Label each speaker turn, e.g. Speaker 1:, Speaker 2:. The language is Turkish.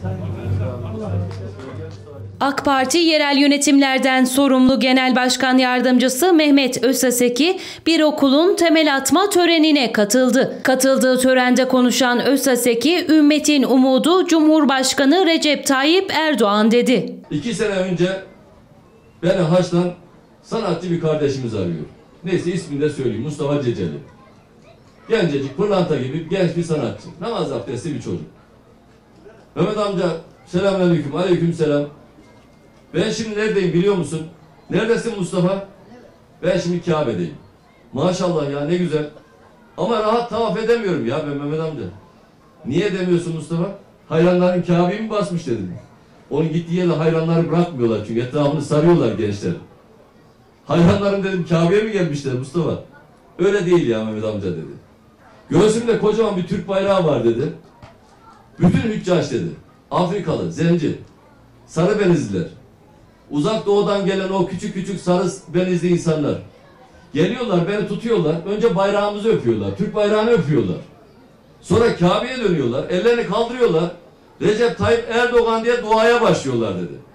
Speaker 1: AK Parti yerel yönetimlerden sorumlu Genel Başkan Yardımcısı Mehmet Özsaseki bir okulun temel atma törenine katıldı. Katıldığı törende konuşan Özsaseki, ümmetin umudu Cumhurbaşkanı Recep Tayyip Erdoğan dedi.
Speaker 2: 2 sene önce beni Haç'tan sanatçı bir kardeşimiz arıyor. Neyse ismini de söyleyeyim, Mustafa Ceceli. Gencecik, pırlanta gibi genç bir sanatçı. Namaz abdestli bir çocuk. Mehmet amca, selamünaleyküm, aleykümselam. Ben şimdi neredeyim biliyor musun? Neredesin Mustafa? Ben şimdi Kabe'deyim. Maşallah ya, ne güzel. Ama rahat tavaf edemiyorum ya ben Mehmet amca. Niye demiyorsun Mustafa? Hayranların Kabe'yi mi basmış dedim. Onun gittiği yerde hayranları bırakmıyorlar çünkü etrafını sarıyorlar gençler. Hayranlarım dedim Kabe'ye mi gelmişler Mustafa? Öyle değil ya Mehmet amca dedi. Göğsümde kocaman bir Türk bayrağı var dedi. Bütün hüccaç dedi. Afrikalı, zenci, sarı benizliler. Uzak doğudan gelen o küçük küçük sarı benizli insanlar. Geliyorlar, beni tutuyorlar. Önce bayrağımızı öpüyorlar. Türk bayrağını öpüyorlar. Sonra Kabe'ye dönüyorlar. Ellerini kaldırıyorlar. Recep Tayyip Erdoğan diye duaya başlıyorlar dedi.